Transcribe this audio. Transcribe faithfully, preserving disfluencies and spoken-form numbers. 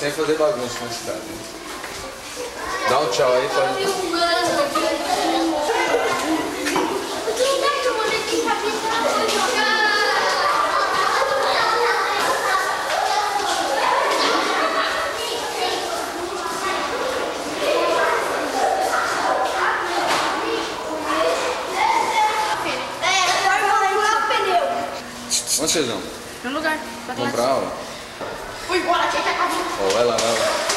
sem fazer bagunça na cidade. Dá um tchau aí, pode. Onde vocês vão? No lugar. Comprar, ó. Fui embora, tinha que acabar. Ó, vai lá, vai lá.